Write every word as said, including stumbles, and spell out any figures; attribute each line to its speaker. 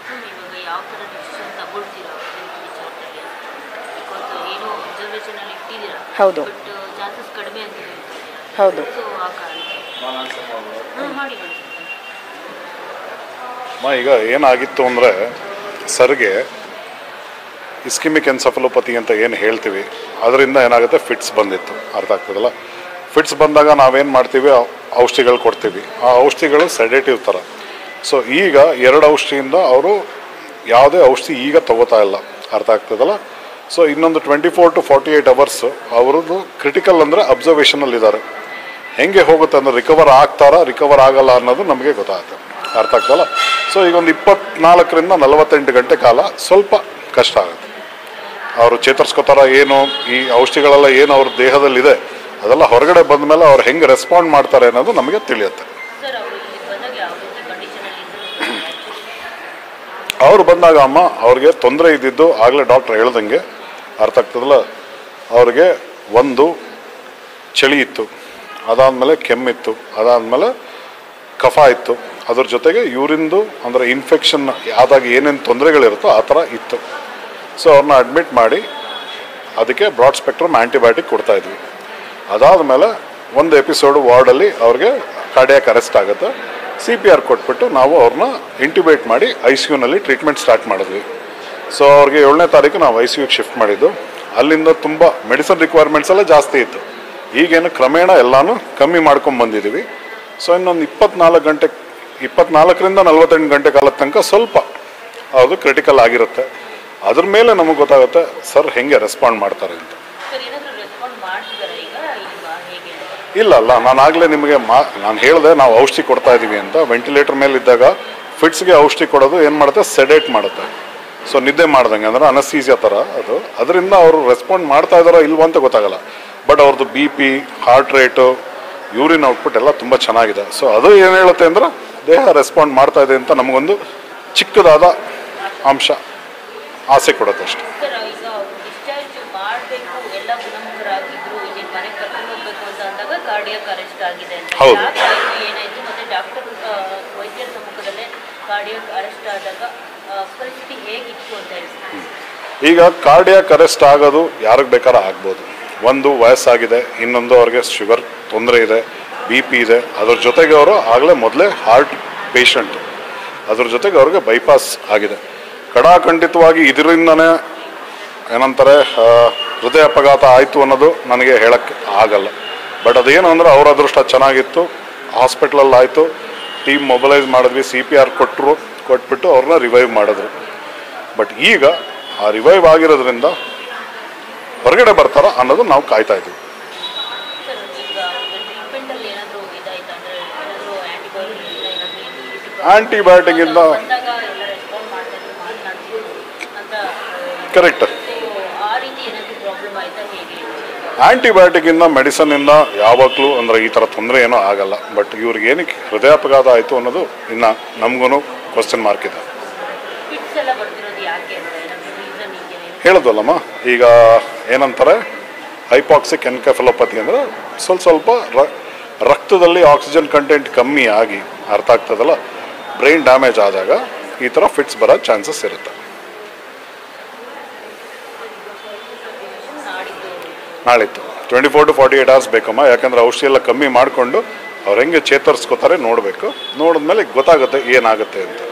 Speaker 1: ಹೌದು ಹೌದು
Speaker 2: ಈಗ ಏನಾಗಿತ್ತು ಅಂದರೆ ಸರ್ಗೆ ಇಸ್ಕಿಮಿಕ್ ಎನ್ಸೆಫಲೋಪತಿ ಅಂತ ಏನು ಹೇಳ್ತೀವಿ ಅದರಿಂದ ಏನಾಗುತ್ತೆ ಫಿಟ್ಸ್ ಬಂದಿತ್ತು, ಅರ್ಥ ಆಗ್ತದಲ್ಲ. ಫಿಟ್ಸ್ ಬಂದಾಗ ನಾವೇನು ಮಾಡ್ತೀವಿ, ಔಷಧಿಗಳು ಕೊಡ್ತೀವಿ. ಆ ಔಷಧಿಗಳು ಸೆಡೇಟಿವ್ ಥರ. ಸೊ ಈಗ ಎರಡು ಔಷಧಿಯಿಂದ ಅವರು ಯಾವುದೇ ಔಷಧಿ ಈಗ ತೊಗೋತಾ ಇಲ್ಲ, ಅರ್ಥ ಆಗ್ತದಲ್ಲ. ಸೊ ಇನ್ನೊಂದು twenty four to forty eight hours ಅವ್ರದ್ದು ಕ್ರಿಟಿಕಲ್ ಅಂದರೆ ಅಬ್ಸರ್ವೇಷನಲ್ಲಿದ್ದಾರೆ. ಹೆಂಗೆ ಹೋಗುತ್ತೆ ಅಂದರೆ ರಿಕವರ್ ಆಗ್ತಾರಾ ರಿಕವರ್ ಆಗಲ್ಲ ಅನ್ನೋದು ನಮಗೆ ಗೊತ್ತಾಗುತ್ತೆ, ಅರ್ಥ ಆಗ್ತಲ್ಲ. ಸೊ ಈಗ ಒಂದು ಇಪ್ಪತ್ನಾಲ್ಕರಿಂದ ನಲವತ್ತೆಂಟು ಗಂಟೆ ಕಾಲ ಸ್ವಲ್ಪ ಕಷ್ಟ ಆಗುತ್ತೆ. ಅವರು ಚೇತರಿಸ್ಕೋತಾರ ಏನು, ಈ ಔಷಧಿಗಳೆಲ್ಲ ಏನು ಅವ್ರ ದೇಹದಲ್ಲಿದೆ ಅದೆಲ್ಲ ಹೊರಗಡೆ ಬಂದ ಮೇಲೆ ಅವ್ರು ಹೆಂಗೆ ರೆಸ್ಪಾಂಡ್ ಮಾಡ್ತಾರೆ ಅನ್ನೋದು ನಮಗೆ ತಿಳಿಯುತ್ತೆ. ಅವ್ರು ಬಂದಾಗ ಅಮ್ಮ ಅವ್ರಿಗೆ ತೊಂದರೆ ಇದ್ದಿದ್ದು ಆಗಲೇ ಡಾಕ್ಟ್ರ್ ಹೇಳ್ದಂಗೆ ಅರ್ಥ ಆಗ್ತದಲ್ಲ. ಅವ್ರಿಗೆ ಒಂದು ಚಳಿ ಇತ್ತು, ಅದಾದಮೇಲೆ ಕೆಮ್ಮಿತ್ತು, ಅದಾದಮೇಲೆ ಕಫ ಇತ್ತು, ಅದ್ರ ಜೊತೆಗೆ ಯೂರಿನ್ದು ಅಂದರೆ ಇನ್ಫೆಕ್ಷನ್ ಆದಾಗ ಏನೇನು ತೊಂದರೆಗಳಿರುತ್ತೋ ಆ ಥರ ಇತ್ತು. ಸೊ ಅವ್ರನ್ನ ಅಡ್ಮಿಟ್ ಮಾಡಿ ಅದಕ್ಕೆ ಬ್ರಾಡ್ ಸ್ಪೆಕ್ಟ್ರಮ್ ಆ್ಯಂಟಿಬಯೋಟಿಕ್ ಕೊಡ್ತಾಯಿದ್ವಿ. ಅದಾದಮೇಲೆ ಒಂದು ಎಪಿಸೋಡು ವಾರ್ಡಲ್ಲಿ ಅವ್ರಿಗೆ ಕಾರ್ಡಿಯಾಕ್ ಅರೆಸ್ಟ್ ಆಗುತ್ತೆ. ಸಿ ಪಿ ಆರ್ ಕೊಟ್ಬಿಟ್ಟು ನಾವು ಅವ್ರನ್ನ ಇಂಟ್ಯೂಬೇಟ್ ಮಾಡಿ ಐ ಸಿ ಯುನಲ್ಲಿ ಟ್ರೀಟ್ಮೆಂಟ್ ಸ್ಟಾರ್ಟ್ ಮಾಡಿದ್ವಿ. ಸೊ ಅವ್ರಿಗೆ ಏಳನೇ ತಾರೀಕು ನಾವು ಐ ಸಿ ಯುಗೆ ಶಿಫ್ಟ್ ಮಾಡಿದ್ದು. ಅಲ್ಲಿಂದ ತುಂಬ ಮೆಡಿಸಿನ್ ರಿಕ್ವೈರ್ಮೆಂಟ್ಸ್ ಎಲ್ಲ ಜಾಸ್ತಿ ಇತ್ತು. ಈಗೇನು ಕ್ರಮೇಣ ಎಲ್ಲನೂ ಕಮ್ಮಿ ಮಾಡ್ಕೊಂಡು ಬಂದಿದ್ದೀವಿ. ಸೊ ಇನ್ನೊಂದು ಇಪ್ಪತ್ನಾಲ್ಕು ಗಂಟೆ ಇಪ್ಪತ್ನಾಲ್ಕರಿಂದ ನಲ್ವತ್ತೆಂಟು ಗಂಟೆ ಕಾಲದ ತನಕ ಸ್ವಲ್ಪ ಅದು ಕ್ರಿಟಿಕಲ್ ಆಗಿರುತ್ತೆ. ಅದ್ರ ಮೇಲೆ ನಮಗೆ ಗೊತ್ತಾಗುತ್ತೆ ಸರ್ ಹೆಂಗೆ ರೆಸ್ಪಾಂಡ್ ಮಾಡ್ತಾರೆ ಅಂತ. ಇಲ್ಲ ಅಲ್ಲ, ನಾನು ಆಗಲೇ ನಿಮಗೆ ಮಾ ನಾನು ಹೇಳಿದೆ ನಾವು ಔಷಧಿ ಕೊಡ್ತಾ ಇದ್ದೀವಿ ಅಂತ. ವೆಂಟಿಲೇಟರ್ ಮೇಲೆ ಇದ್ದಾಗ ಫಿಟ್ಸ್ಗೆ ಔಷಧಿ ಕೊಡೋದು ಏನು ಮಾಡುತ್ತೆ, ಸೆಡೇಟ್ ಮಾಡುತ್ತೆ. ಸೊ ನಿದ್ದೆ ಮಾಡ್ದಂಗೆ ಅಂದರೆ ಅನಸ್ತೀಸಿಯಾ ಥರ ಅದು. ಅದರಿಂದ ಅವರು ರೆಸ್ಪಾಂಡ್ ಮಾಡ್ತಾ ಇದ್ದಾರೋ ಇಲ್ವೋ ಅಂತ ಗೊತ್ತಾಗಲ್ಲ. ಬಟ್ ಅವ್ರದ್ದು B P, heart rate, urine output ಎಲ್ಲ ತುಂಬ ಚೆನ್ನಾಗಿದೆ. ಸೊ ಅದು ಏನು ಹೇಳುತ್ತೆ ಅಂದರೆ ದೇಹ ರೆಸ್ಪಾಂಡ್ ಮಾಡ್ತಾ ಇದೆ ಅಂತ ನಮಗೊಂದು ಚಿಕ್ಕದಾದ ಅಂಶ ಆಸೆ ಕೊಡುತ್ತೆ ಅಷ್ಟೆ. ಹೌದು, ಈಗ ಕಾರ್ಡಿಯಾಕ್ ಅರೆಸ್ಟ್ ಆಗೋದು ಯಾರಿಗೆ ಬೇಕಾದ್ರೆ ಆಗ್ಬೋದು. ಒಂದು ವಯಸ್ಸಾಗಿದೆ, ಇನ್ನೊಂದು ಅವ್ರಿಗೆ ಶುಗರ್ ತೊಂದರೆ ಇದೆ, ಬಿ ಪಿ ಇದೆ, ಅದ್ರ ಜೊತೆಗೆ ಅವರು ಆಗಲೇ ಮೊದಲೇ ಹಾರ್ಟ್ ಪೇಷಂಟ್, ಅದ್ರ ಜೊತೆಗೆ ಅವ್ರಿಗೆ ಬೈಪಾಸ್ ಆಗಿದೆ. ಕಡಾಖಂಡಿತವಾಗಿ ಇದರಿಂದನೇ ಏನಂತಾರೆ ಹೃದಯ ಅಪಘಾತ ಆಯಿತು ಅನ್ನೋದು ನನಗೆ ಹೇಳೋಕ್ಕೆ ಆಗಲ್ಲ. ಬಟ್ ಅದೇನು ಅಂದರೆ ಅವ್ರ ಅದೃಷ್ಟ ಚೆನ್ನಾಗಿತ್ತು, ಹಾಸ್ಪಿಟ್ಲಲ್ಲಿ ಆಯಿತು, ಟೀಮ್ ಮೊಬಲೈಸ್ ಮಾಡಿದ್ವಿ, ಸಿ ಪಿ ಆರ್ ಕೊಟ್ಟರು, ಕೊಟ್ಬಿಟ್ಟು ಅವ್ರನ್ನ ರಿವೈವ್ ಮಾಡಿದ್ರು. ಬಟ್ ಈಗ ಆ ರಿವೈವ್ ಆಗಿರೋದ್ರಿಂದ ಹೊರಗಡೆ ಬರ್ತಾರ ಅನ್ನೋದು ನಾವು ಕಾಯ್ತಾ ಇದ್ದೀವಿ. ಆ್ಯಂಟಿಬಯೋಟಿಕ್ಕಿಂದ ಕರೆಕ್ಟ್, ಆ್ಯಂಟಿಬಯೋಟಿಕ್ಕಿಂದ ಮೆಡಿಸನ್ನಿಂದ ಯಾವಾಗಲೂ ಅಂದರೆ ಈ ಥರ ತೊಂದರೆ ಏನೂ ಆಗಲ್ಲ. ಬಟ್ ಇವ್ರಿಗೆ ಏನಕ್ಕೆ ಹೃದಯಾಪಘಾತ ಆಯಿತು ಅನ್ನೋದು ಇನ್ನು ನಮಗೂ ಕ್ವಶನ್ ಮಾರ್ಕ್ ಇದೆ. ಹೇಳಿದ್ವಲ್ಲಮ್ಮ, ಈಗ ಏನಂತಾರೆ ಹೈಪಾಕ್ಸಿಕ್ ಎನ್ಕೆಫಲೋಪತಿ ಅಂದರೆ ಸ್ವಲ್ಪ ಸ್ವಲ್ಪ ರಕ್ತದಲ್ಲಿ ಆಕ್ಸಿಜನ್ ಕಂಟೆಂಟ್ ಕಮ್ಮಿ ಆಗಿ, ಅರ್ಥ ಆಗ್ತದಲ್ಲ, ಬ್ರೈನ್ ಡ್ಯಾಮೇಜ್ ಆದಾಗ ಈ ಥರ ಫಿಟ್ಸ್ ಬರೋ ಚಾನ್ಸಸ್ ಇರುತ್ತೆ. ನಾಳಿತ್ತು twenty four to forty eight hours ಬೇಕಮ್ಮ. ಯಾಕಂದರೆ ಔಷಧಿ ಎಲ್ಲ ಕಮ್ಮಿ ಮಾಡಿಕೊಂಡು ಅವ್ರು ಹೆಂಗೆ ಚೇತರಿಸ್ಕೋತಾರೆ ನೋಡಬೇಕು. ನೋಡಿದ್ಮೇಲೆ ಗೊತ್ತಾಗುತ್ತೆ ಏನಾಗುತ್ತೆ ಅಂತ.